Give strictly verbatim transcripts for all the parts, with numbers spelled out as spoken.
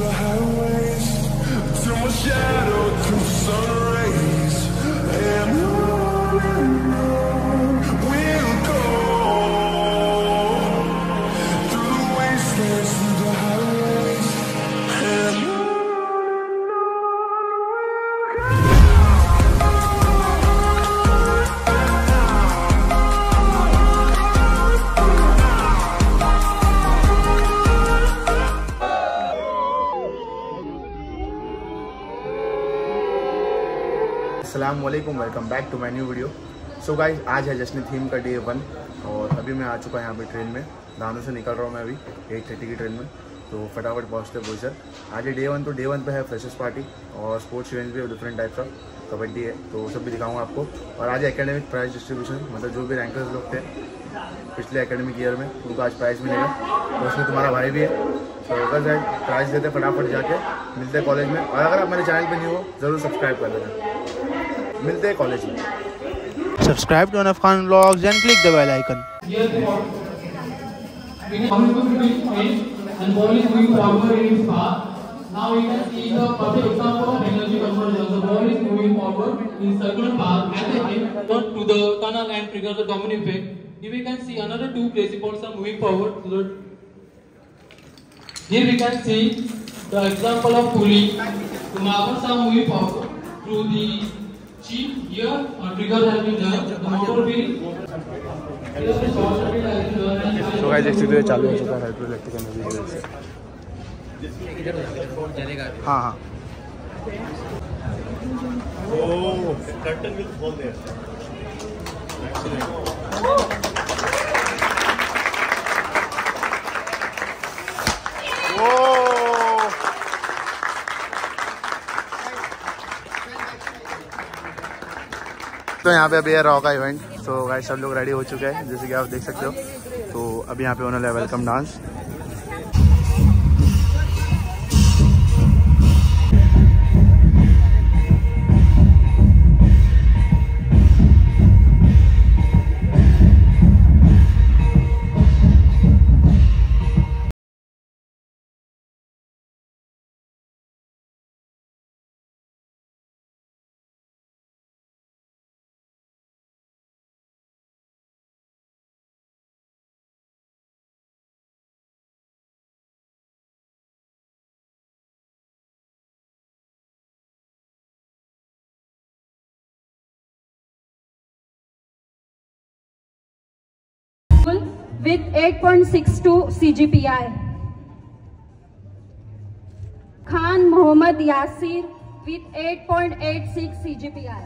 the highways, till my shadow turns to sun rays, and on and on we'll go, through the wastelands, through the highways, and on. अस्सलाम वालेकुम, welcome back to my new video. So guys, आज है जश्न theme का day one और अभी मैं आ चुका यहाँ पे ट्रेन में। दानों से निकल रहा हूँ मैं अभी एट थर्टी की ट्रेन में, तो फटाफट पहुँचते पोजीशन। आज है डे वन, तो डे वन पे है फ्रेशर्स पार्टी और स्पोर्ट्स इवेंट भी है, डिफरेंट टाइप का कबड्डी है, तो सब भी दिखाऊंगा आपको। और आज एकेडमिक प्राइज डिस्ट्रीब्यूशन, मतलब जो भी रैंकर्स लोग थे पिछले एकेडमिक ईयर में उनको आज प्राइज़ मिलेगा, तो उसमें तुम्हारा भाई भी है। तो अगर जाए प्राइज़ देते फटाफट जाके मिलते हैं कॉलेज में। और अगर आप मेरे चैनल पर न्यू हो ज़रूर सब्सक्राइब कर देना। मिलते हैं कॉलेज में। Subscribe to Anaf Khan Vlogs and click the bell icon. And ball is moving forward in its path. Now we can see the perfect example of energy conversion. The ball is moving forward in circular path at the end to the tunnel and trigger the domino effect. Here we can see another two crazy balls are moving forward to the. Here we can see the example of pulling. The marbles are moving forward through the chip. Here a trigger has been done. The motor wheel. Here the short circuit has been done. तो guys, देख सकते हो चालू हो चुका है hydroelectric energy की वजह से। हाँ हाँ oh, curtain will fall there. तो यहाँ पे अभी है रॉ का इवेंट। तो गाइस सब लोग रेडी हो चुके हैं, जैसे कि आप देख सकते हो। तो अभी यहाँ पे होने वाला है welcome dance. with eight point six two C G P I. Khan Mohammad Yasir with eight point eight six C G P I.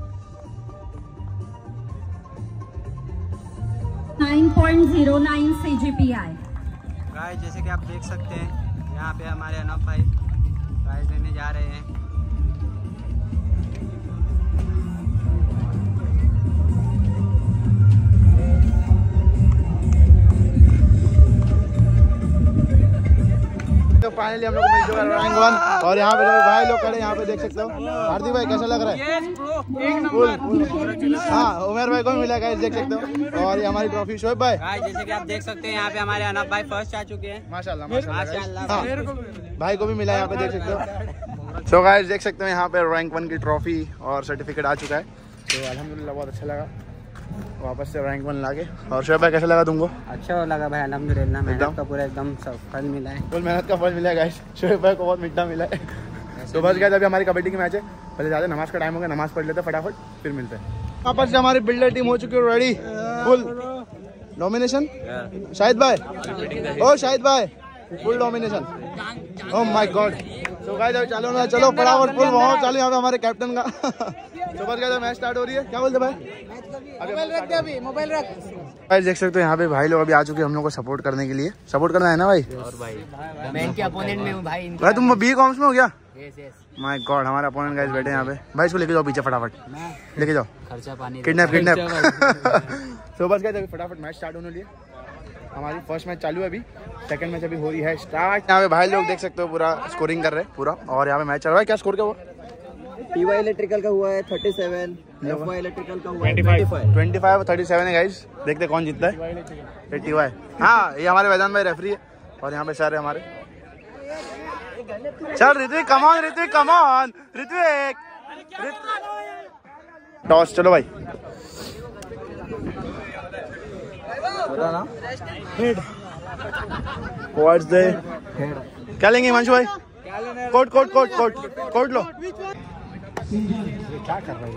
nine point zero nine C G P I. Guys, जैसे कि आप देख सकते हैं यहाँ पे हमारे अनूप भाई प्राइज लेने जा रहे हैं। तो फाइनली हम लोग को मिल चुका है रैंक वन। और यहाँ पे जो भाई लोग खड़े यहाँ पे देख सकते हो। हार्दिक भाई कैसा लग रहा है? हाँ, उमेर भाई को भी मिला गाइस, देख सकते हो। और ये हमारी ट्रॉफी शोएब भाई। गाइस, जैसे कि आप देख सकते हैं यहाँ पे हमारे अनूप भाई फर्स्ट आ चुके हैं। माशाल्लाह माशाल्लाह। भाई को भी मिला यहाँ पे, देख सकते हो। सो गाइस, देख सकते हो यहाँ पे रैंक वन की ट्रॉफी और सर्टिफिकेट आ चुका है। तो अल्हम्दुलिल्लाह बहुत अच्छा लगा वापस से रैंक वन लाके। और शोएब भाई कैसा लगा तुमको? अच्छा लगा भाई, अल्हम्दुलिल्लाह। मेहनत का पूरा एकदम फल मिला है। फुल मेहनत का फल मिला है गाइस। शोएब भाई को बहुत मीठा मिला है। तो बस गाइस, अभी हमारी कबड्डी की मैच है, पहले जाते नमाज का टाइम हो गया, नमाज पढ़ लेते फटाफट, फिर मिलते हैं। वापस से हमारी बिल्डर टीम हो चुकी है रेडी, फुल डोमिनेशन। शाहिद भाई, ओ शाहिद भाई, full domination. Oh my god. तो गाइस अभी चलो ना, चलो फटाफट फुल बहुत चालू यहाँ पे हमारे कैप्टन का। तो बस गाइस मैच स्टार्ट हो रही है। क्या बोलते भाई? मोबाइल रख दे, अभी मोबाइल रख। गाइस देख सकते हो यहाँ पे भाई लोग अभी आ चुके हैं हम लोग को सपोर्ट करने के लिए। सपोर्ट करना है ना भाई? और भाई मैं इनके अपोनेंट में हूँ भाई। भाई तुम बी कॉम्स में हो गया? Yes yes. माय गॉड, हमारे अपोनेंट गाइस बैठे यहाँ पे। भाई इसको लेके जाओ पीछे, फटाफट लेके जाओ। खर्चा पानी किडनैप किडनैप। तो बस गाइस अभी फटाफट मैच स्टार्ट होने लिए। हमारी फर्स्ट मैच चालू है अभी, सेकंड मैच अभी हो रही है स्टार्ट। यहाँ पे भाई लोग देख सकते हो पूरा स्कोरिंग कर रहे हैं पूरा। और यहाँ पे मैच चल रहा है। क्या स्कोर क्या हुआ? टीवाई इलेक्ट्रिकल का हुआ है सैंतीस, एफवाई इलेक्ट्रिकल का हुआ है पच्चीस और सैंतीस है गाइस। देखते कौन जीतता है। टीवाई, हाँ ये हमारे वैदान भाई रेफरी है। और यहाँ पे सारे हमारे चल Ritvik, come on Ritvik, come on Ritvik. Toss, चलो भाई। व्हाट्स द क्या लेंगे हिमांशु भाई? कोट कोट कोट कोट कोट लो। क्या कर रहा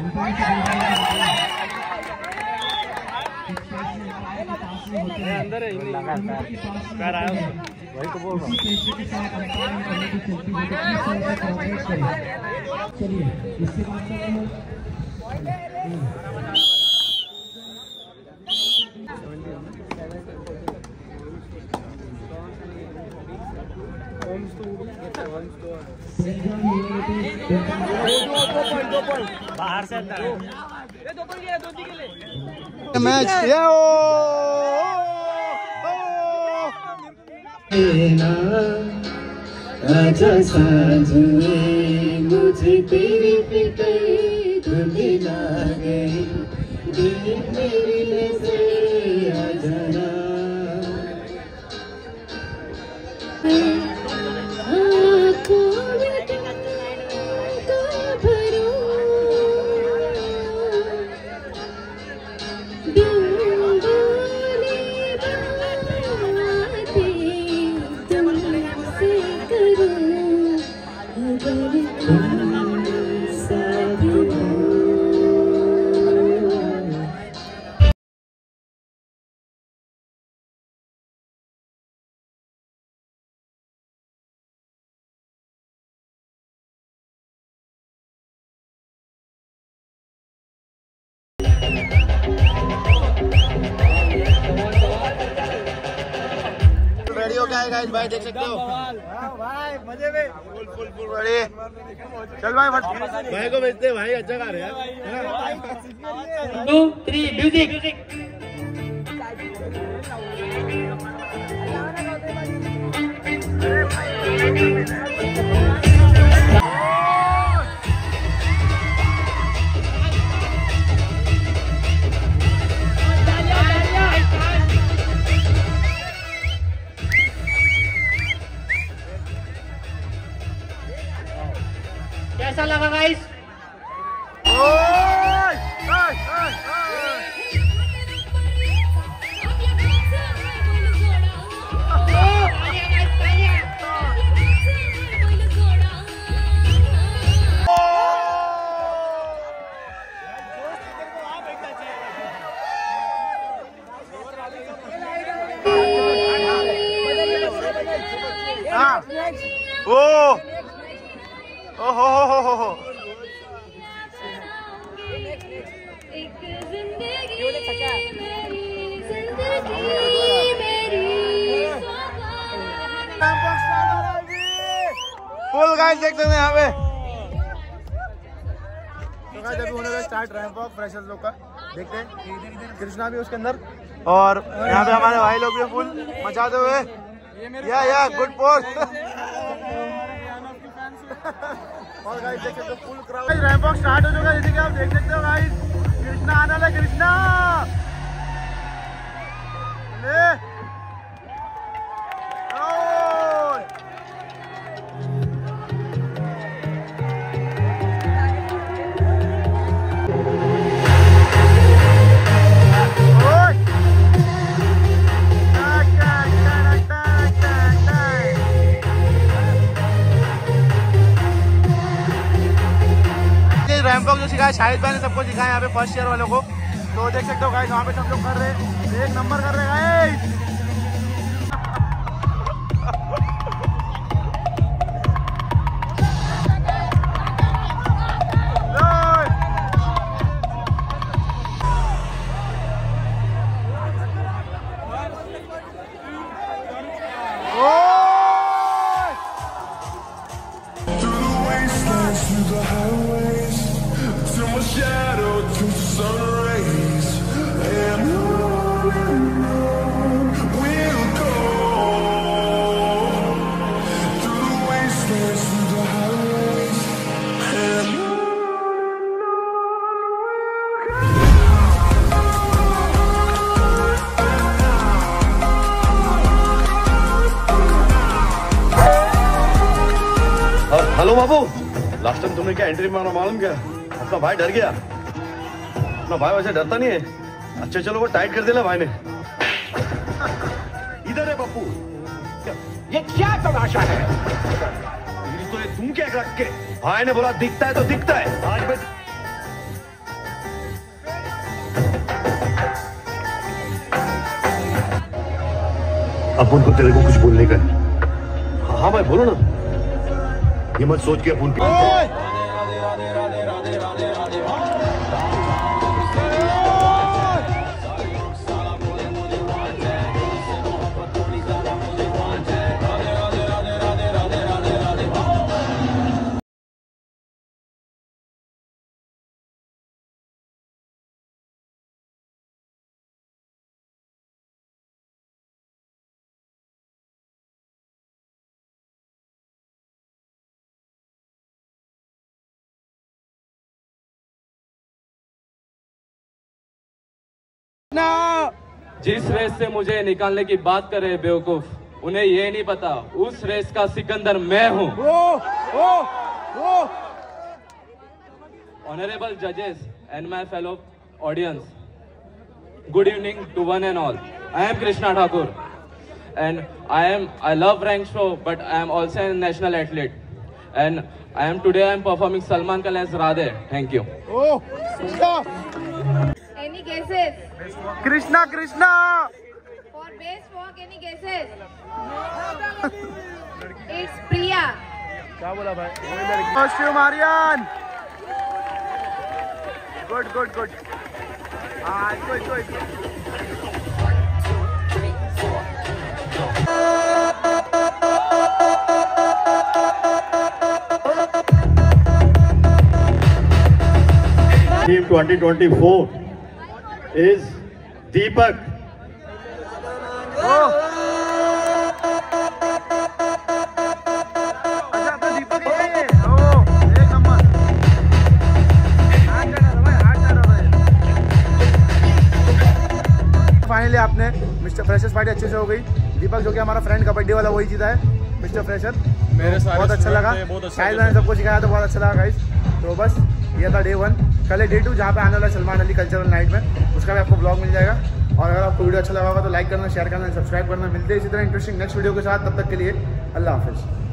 है अंदर है, पैर आया वही तो बोल रहा हूँ। चलिए इसके बाद बाहर से अंदर मैच ये ओ आजा साजने मुझे तेरी फिक्र धुंधला गई, मेरी नज़र आ जाना। रेडी हो गया है गाइस, भाई देख सकते हो भाई मजे में फुल फुल फुल रेडी। चल भाई भाई को भेजते भाई, अच्छा गा रहे हैं। Two three music. कैसा लगा गाइस? ओ ओ हो हो हो हो फुल गाइस देख सकते हैं यहाँ पे। तो गाइस अभी होने का स्टार्ट रैंप वॉक फ्रेशर्स लोग का, देखते हैं। कृष्णा भी उसके अंदर और यहाँ पे हमारे भाई लोग भी फुल मचाते हुए। या या गुड पोस्ट। और गाइस देख सकते हो full crowd. Ramp walk start हो चुका है, जैसे कि आप देख सकते हो गाइस। कृष्णा आने वाला, कृष्णा ले रैंप वॉक जो सिखाया शाहिद भाई ने सबको सिखाया यहाँ पे फर्स्ट ईयर वालों को। तो देख सकते हो गाइस वहाँ पे सब लोग कर रहे हैं, एक नंबर कर रहे हैं गाइस। हेलो बाबू, लास्ट टाइम तुमने क्या एंट्री मारा मालूम क्या? अपना भाई डर गया। अपना भाई वैसे डरता नहीं है। अच्छा चलो वो टाइट कर देना भाई ने। इधर है पप्पू। ये क्या तमाशा है? तो ये तुम क्या रख के? भाई ने बोला दिखता है तो दिखता है। आज मैं अपुन को तेरे को कुछ बोलने का है। हाँ हाँ भाई बोलो ना। ये मत सोच के अपुन के जिस रेस से मुझे निकालने की बात कर रहे बेवकूफ, उन्हें ये नहीं पता उस रेस का सिकंदर मैं हूँ। ऑनरेबल जजेस and my fellow audience, good evening to one and all. I am Krishna Thakur and I am I love rank show, but I am also a national athlete, and I am today I am performing Salman Khan as Radhe. Thank you. Oh, Any guesses? Krishna, Krishna. For best walk, any guesses? It's Priya. क्या बोला भाई? शिव मारियान. Good, good, good. Ah, good, good. Team twenty twenty-four is Deepak. Oh. अच्छा तो दीपक है ये। ओ, एक number. हाथ चढ़ा भाई, हाथ चढ़ा भाई। फाइनली आपने मिस्टर फ्रेशर्स पार्टी अच्छे से हो गई। दीपक जो कि हमारा फ्रेंड कबड्डी वाला वही जीता है, मिस्टर फ्रेशर। मेरे सारे बहुत अच्छा लगा, शायद मैंने सबको सिखाया तो बहुत अच्छा लगा गाइस। तो बस ये था डे वन। कल है डे टू, जहाँ पे आने वाला सलमान अली कल्चरल नाइट में, उसका भी आपको ब्लॉग मिल जाएगा। और अगर आपको वीडियो अच्छा लगा होगा तो लाइक करना, शेयर करना, सब्सक्राइब करना। मिलते हैं इसी तरह इंटरेस्टिंग नेक्स्ट वीडियो के साथ। तब तक के लिए अल्लाह हाफिज़।